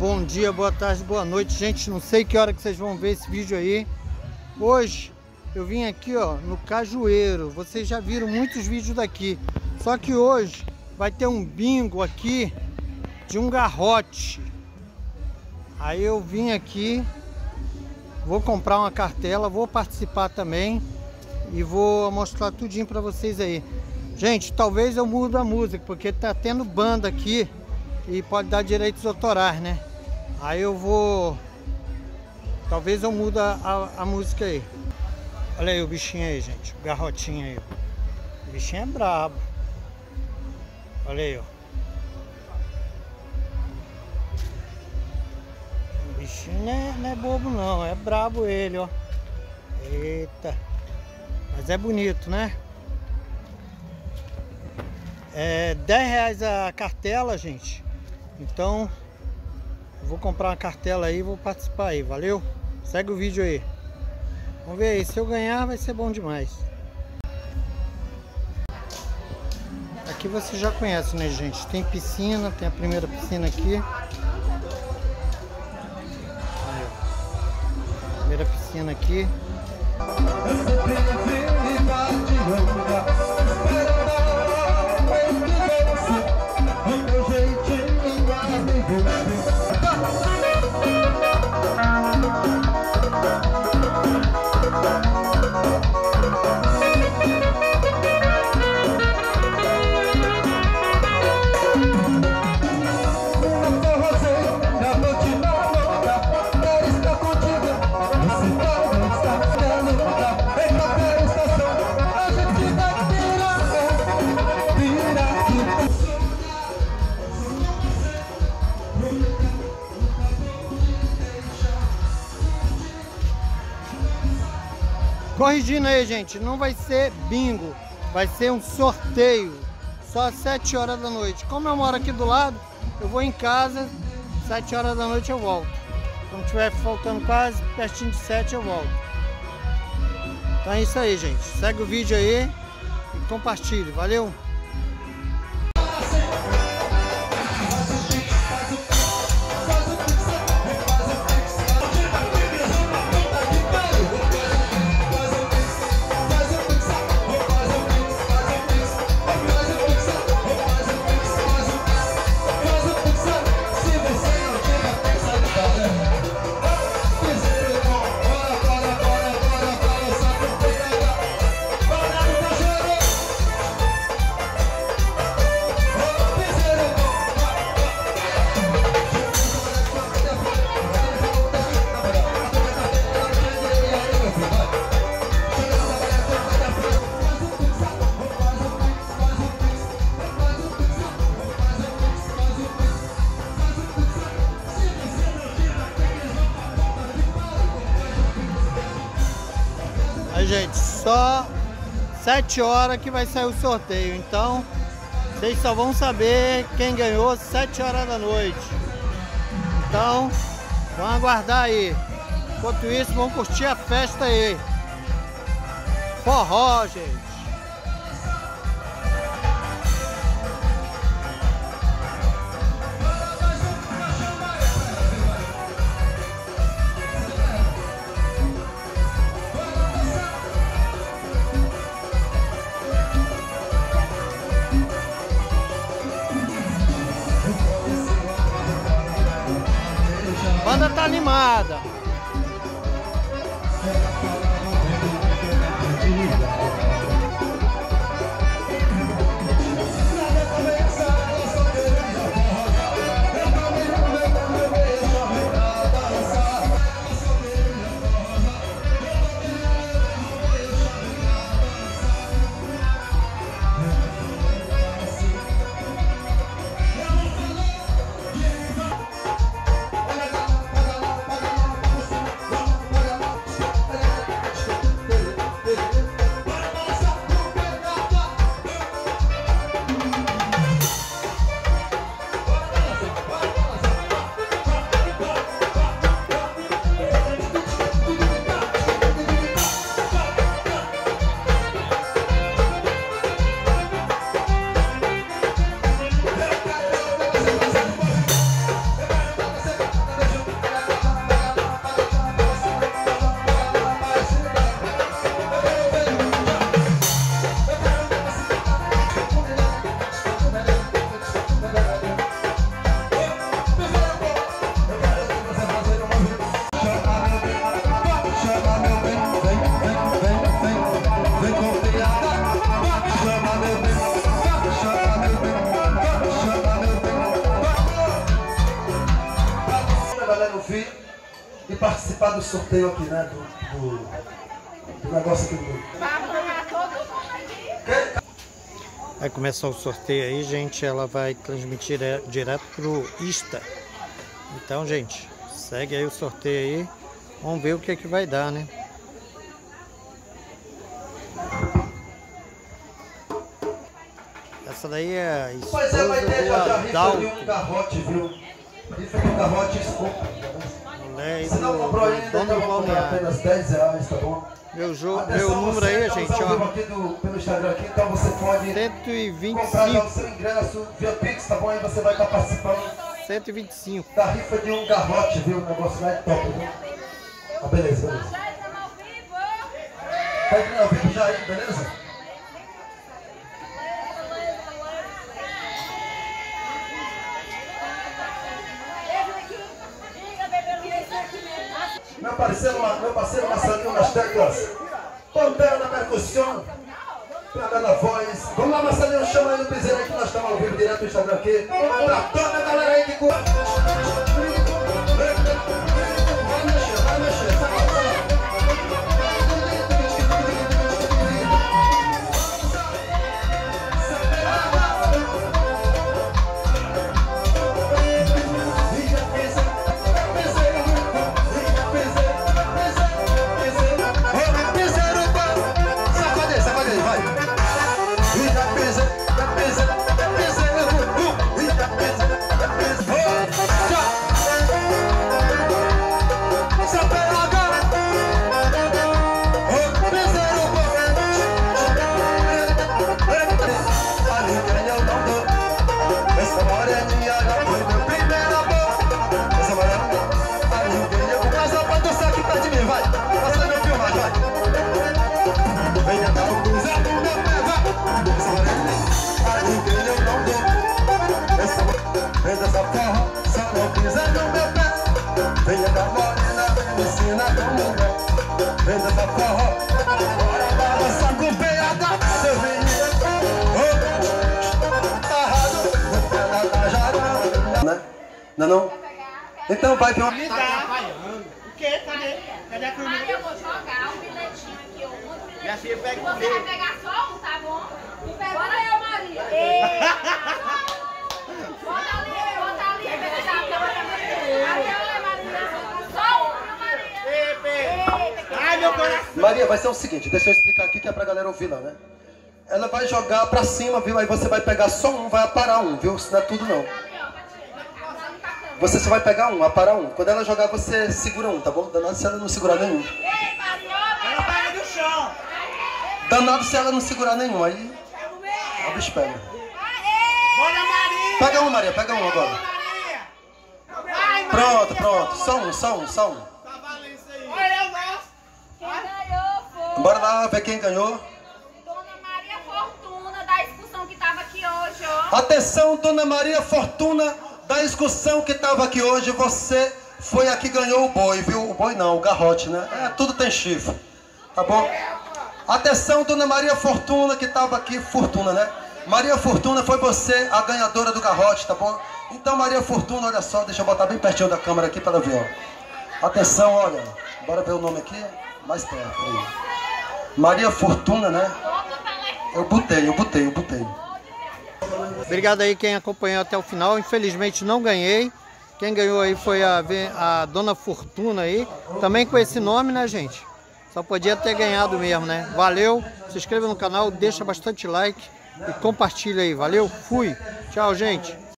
Bom dia, boa tarde, boa noite, gente. Não sei que hora que vocês vão ver esse vídeo aí. Hoje eu vim aqui, ó, no Cajueiro. Vocês já viram muitos vídeos daqui. Só que hoje vai ter um bingo aqui de um garrote. Aí eu vim aqui, vou comprar uma cartela, vou participar também e vou mostrar tudinho pra vocês aí. Gente, talvez eu mude a música, porque tá tendo banda aqui e pode dar direitos autorais, né? Aí eu vou... Talvez eu mude a música aí. Olha aí o bichinho aí, gente. O garrotinho aí. O bichinho é brabo. Olha aí, ó. O bichinho não é bobo não. É brabo ele, ó. Eita. Mas é bonito, né? É R$10 a cartela, gente. Então, eu vou comprar uma cartela aí e vou participar aí, valeu? Segue o vídeo aí. Vamos ver aí, se eu ganhar vai ser bom demais. Aqui você já conhece, né, gente? Tem piscina, tem a primeira piscina aqui. Aí, ó. Primeira piscina aqui. Corrigindo aí, gente, não vai ser bingo, vai ser um sorteio, só às 7 horas da noite. Como eu moro aqui do lado, eu vou em casa, 7 horas da noite eu volto. Quando tiver faltando quase pertinho de 7 eu volto. Então é isso aí, gente. Segue o vídeo aí e compartilhe, valeu? Gente, só 7 horas que vai sair o sorteio, então vocês só vão saber quem ganhou 7 horas da noite. Então vamos aguardar aí. Enquanto isso, vamos curtir a festa aí. Forró, gente. A banda tá animada. vir e participar do sorteio aqui, né? Do negócio aqui do... Vai começar o sorteio aí, gente. Ela vai transmitir direto pro Insta. Então, gente, segue aí o sorteio aí. Vamos ver o que é que vai dar, né? Essa daí é a esposa Pois é, vai ter já rifa de Adalto. um garrote, viu? Rifa de um garrote escopo. Se não comprou ainda, então vou comprar apenas R$10, tá bom? Meu número aí, gente, ó. Aqui pelo Instagram aqui, então você pode 125. comprar já o seu ingresso via Pix, tá bom? Aí você vai estar participando 125. da rifa de um garrote, viu? O negócio lá é top, viu? Ah, beleza, beleza. Tá aqui ao vivo já aí, beleza? Meu parceiro Marcelinho nas teclas, Pantera na percussão, PH na voz. Vamos lá, Marcelinho, chama aí no piseiro aí que nós estamos ao vivo direto no Instagram aqui. Pra toda a galera aí que curte. Vai mexer, não? Então vai vir uma... Me dá. O quê? Cadê a comida? Eu vou jogar um bilhetinho aqui, outro bilhetinho. Minha filha pega Você vai pegar só um, tá bom? Bora eu, Maria. Eita. Bota ali, pega da câmera. Maria. Só um, Maria. Ai, meu coração. Maria, vai ser o seguinte, deixa eu explicar aqui que é pra galera ouvir lá, né? Ela vai jogar pra cima, viu? Aí você vai pegar só um, vai aparar um, viu? Isso não é tudo não. Você só vai pegar um, aparar um. Quando ela jogar, você segura um, tá bom? Danado se ela não segurar nenhum. Ela pega do chão. Danado se ela não segurar nenhum, aí a bicho pega. Bora, Maria. Pega um, Maria, pega um agora. Vai, Pronto, pronto. Só um. Tá valendo isso aí. Olha, eu gosto. Quem ganhou foi Bora lá ver quem ganhou. Dona Maria Fortuna, da excursão que tava aqui hoje, ó. Atenção, Dona Maria Fortuna, da excursão que estava aqui hoje, você foi a que ganhou o boi, viu? O boi não, o garrote, né? É, tudo tem chifre, tá bom? Atenção, Dona Maria Fortuna, que estava aqui, Fortuna, né? Maria Fortuna, foi você a ganhadora do garrote, tá bom? Então, Maria Fortuna, olha só, deixa eu botar bem pertinho da câmera aqui para ela ver, ó. Atenção, olha, bora ver o nome aqui, mais perto, aí. Maria Fortuna, né? Eu botei. Obrigado aí quem acompanhou até o final. Infelizmente não ganhei. Quem ganhou aí foi a Dona Fortuna aí. Também com esse nome, né, gente? Só podia ter ganhado mesmo, né? Valeu. Se inscreva no canal, deixa bastante like e compartilha aí. Valeu. Fui. Tchau, gente.